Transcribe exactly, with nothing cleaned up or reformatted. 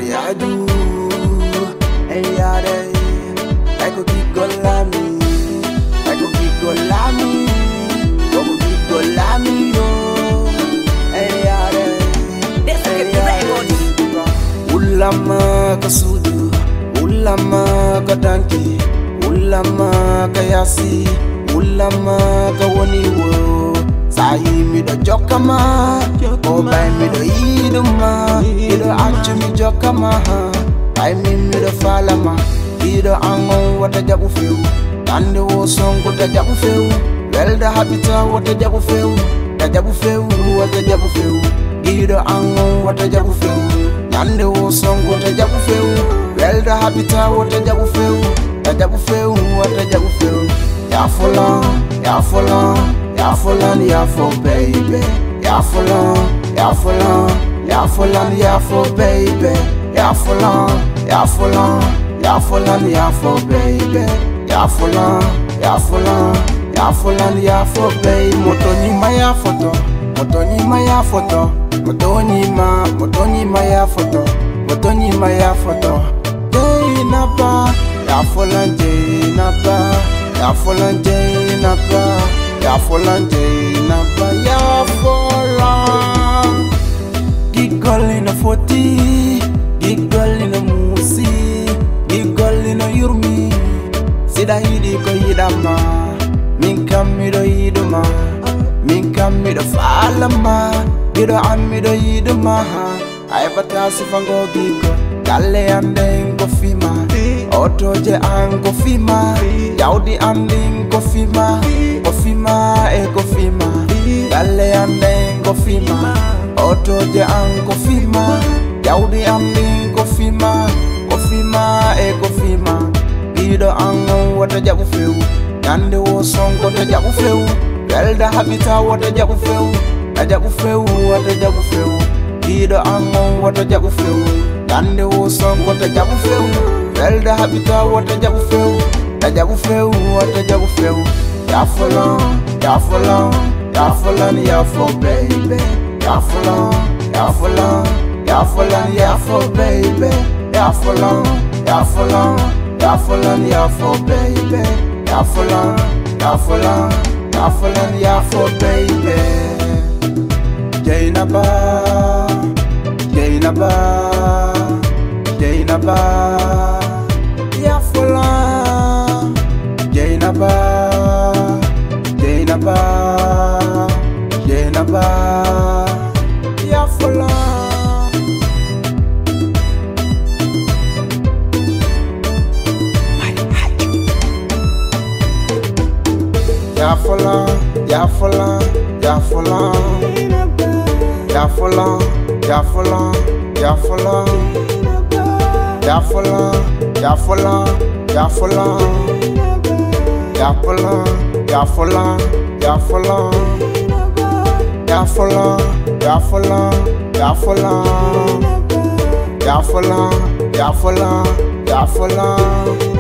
yadu Eyade Eko kigolami Eko kigolami Eko kigolami yo Eyade Eyade Ulama kasudu Ulama kadanki Ulama kayasi Ulama kawaniwo Sahi mi do jokama Obai mi do iduma Ido achu mi jokama Ai mi mi do falama Ido angon wata jabu feu Tande wo song wata jabu feu Welda habita wata jabu feu Da jabu feu wata jabu feu Ido angon wata jabu feu Tande wo song wata jabu feu Welda habita wata jabu feu Da jabu feu wata jabu feu Ya fulan, ya fulan Ya fulan, ya for baby Ya fulan, ya fulan Ya fulan, ya for baby Ya fulan, ya fulan Ya fulan, ya for baby Ya fulan, ya fulan Ya fulan, ya for baby Moto nyima ya foto Moto nyima ya foto Moto nyima, moto nyima ya foto Moto nyima ya foto Jainaba Ya fulan, Jainaba Ya fulan, Jainaba Ya fulan, Jainaba Ya fulan Giggle in a forty Giggle in a musi Giggle in a yurmi Sida hidi ko yidama Minka mido yiduma Minka mido falama Gido amido yiduma Aibata sifango gigo Gale ande ingo fima Otoje ango fima Yaudi ande ingo fima Kofima e kofima Gale ande ingo fima Otoje ango fima Yaudi ande ingo fima Kofima e kofima Gido ango wata jabu feu Nande wo song wata jabu feu Welda habita wata jabu feu Da jabu feu wata jabu feu Gido ango wata jabu feu Nande wo song wata jabu feu Welda habita wata jabu feu Da jabu feu wata jabu feu Ya fulan, ya fulan Ya fulan, ya for baby Ya fulan, ya fulan Ya fulan, ya for baby Ya fulan, ya fulan Ya fulan, ya for baby Ya fulan, ya fulan Ya fulan, ya for baby Jainaba Jainaba Jainaba Ya fulan Jainaba Jainaba Jainaba Ya fulan Ya fulan, ya fulan, ya fulan Ya fulan, ya fulan, ya fulan Ya fulan, ya fulan, ya fulan Ya fulan, ya fulan, ya fulan Ya fulan, ya fulan, ya fulan Ya fulan, ya fulan, ya fulan